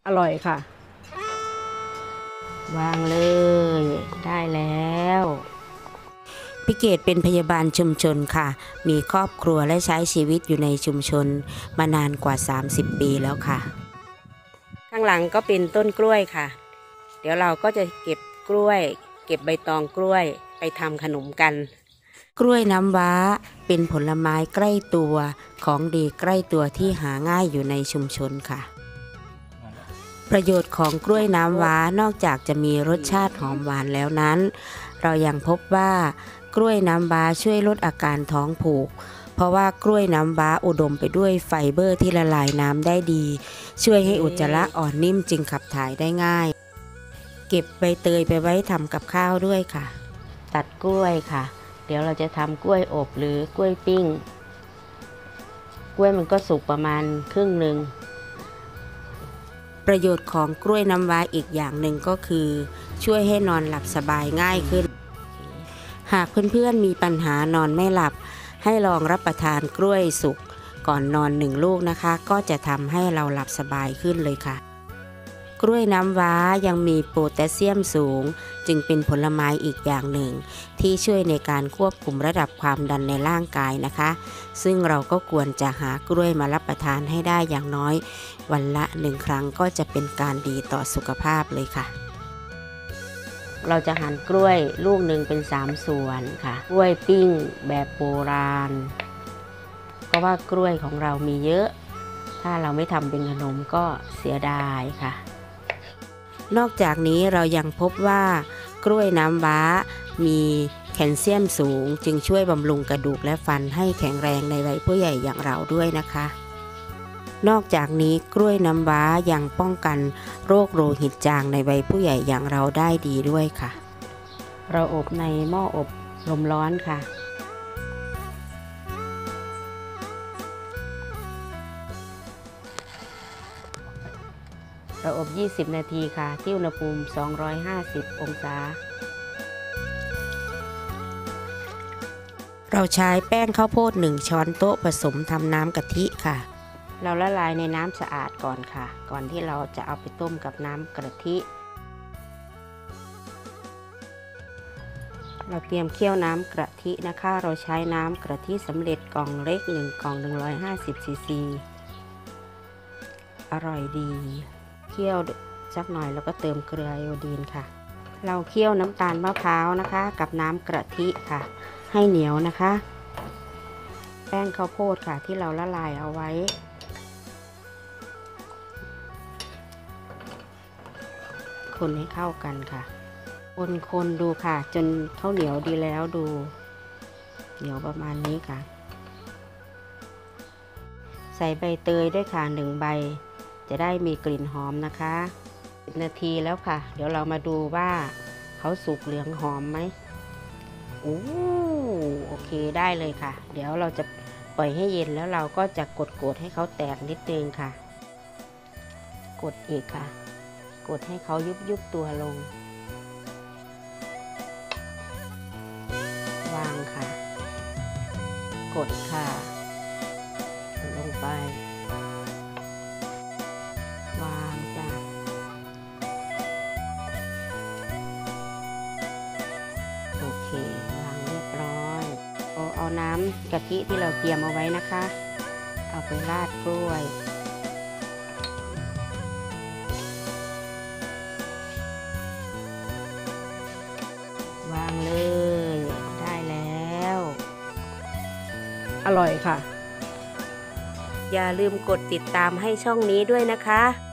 อร่อยค่ะวางเลยได้แล้วพี่เกดเป็นพยาบาลชุมชนค่ะมีครอบครัวและใช้ชีวิตอยู่ในชุมชนมานานกว่า30 ปีแล้วค่ะข้างหลังก็เป็นต้นกล้วยค่ะเดี๋ยวเราก็จะเก็บกล้วยเก็บใบตองกล้วยไปทำขนมกันกล้วยน้ำว้าเป็นผลไม้ใกล้ตัวของดีใกล้ตัวที่หาง่ายอยู่ในชุมชนค่ะประโยชน์ของกล้วยน้ำว้านอกจากจะมีรสชาติหอมหวานแล้วนั้นเรายังพบว่ากล้วยน้ำว้าช่วยลดอาการท้องผูกเพราะว่ากล้วยน้ำว้าอุดมไปด้วยไฟเบอร์ที่ละลายน้ำได้ดีช่วยให้อุจจาระอ่อนนิ่มจึงขับถ่ายได้ง่ายเก็บใบเตยไปไว้ทำกับข้าวด้วยค่ะตัดกล้วยค่ะเดี๋ยวเราจะทำกล้วยอบหรือกล้วยปิ้งกล้วยมันก็สุกประมาณครึ่งหนึ่งประโยชน์ของกล้วยน้ำว้าอีกอย่างหนึ่งก็คือช่วยให้นอนหลับสบายง่ายขึ้นหากเพื่อนๆมีปัญหานอนไม่หลับให้ลองรับประทานกล้วยสุกก่อนนอน1 ลูกนะคะก็จะทำให้เราหลับสบายขึ้นเลยค่ะกล้วยน้ำว้ายังมีโพแทสเซียมสูงจึงเป็นผลไม้อีกอย่างหนึ่งที่ช่วยในการควบคุมระดับความดันในร่างกายนะคะซึ่งเราก็ควรจะหากล้วยมารับประทานให้ได้อย่างน้อยวันละ1 ครั้งก็จะเป็นการดีต่อสุขภาพเลยค่ะเราจะหั่นกล้วยลูกหนึ่งเป็น3 ส่วนค่ะกล้วยปิ้งแบบโบราณเพราะว่ากล้วยของเรามีเยอะถ้าเราไม่ทำเป็นขนมก็เสียดายค่ะนอกจากนี้เรายังพบว่ากล้วยน้ำว้ามีแคลเซียมสูงจึงช่วยบำรุงกระดูกและฟันให้แข็งแรงในวัยผู้ใหญ่อย่างเราด้วยนะคะนอกจากนี้กล้วยน้ำว้ายังป้องกันโรคโลหิตจางในวัยผู้ใหญ่อย่างเราได้ดีด้วยค่ะเราอบในหม้ออบลมร้อนค่ะเราอบ20 นาทีค่ะที่อุณหภูมิ250 องศาเราใช้แป้งข้าวโพด1 ช้อนโต๊ะผสมทำน้ำกะทิค่ะเราละลายในน้ำสะอาดก่อนค่ะก่อนที่เราจะเอาไปต้มกับน้ำกะทิเราเตรียมเคี่ยวน้ำกะทินะคะเราใช้น้ำกะทิสำเร็จกล่องเล็ก1 กล่อง150 ซีซีอร่อยดีเคี่ยวสักหน่อยแล้วก็เติมเกลือไอโอดีนค่ะเราเคี่ยวน้ำตาลมะพร้าวนะคะกับน้ำกะทิค่ะให้เหนียวนะคะแป้งข้าวโพดค่ะที่เราละลายเอาไว้คนให้เข้ากันค่ะคนดูค่ะจนข้าวเหนียวดีแล้วดูเหนียวประมาณนี้ค่ะใส่ใบเตยด้วยค่ะ1 ใบจะได้มีกลิ่นหอมนะคะ10 นาทีแล้วค่ะเดี๋ยวเรามาดูว่าเขาสุกเหลืองหอมไหมโอเคได้เลยค่ะเดี๋ยวเราจะปล่อยให้เย็นแล้วเราก็จะกดให้เขาแตกนิดนึงค่ะกดอีกค่ะกดให้เขายุบตัวลงวางค่ะกดค่ะลงไปวางจ้ะโอเควางเรียบร้อยเอาน้ำกะทิที่เราเตรียมเอาไว้นะคะเอาไปราดกล้วยวางเลยได้แล้วอร่อยค่ะอย่าลืมกดติดตามให้ช่องนี้ด้วยนะคะ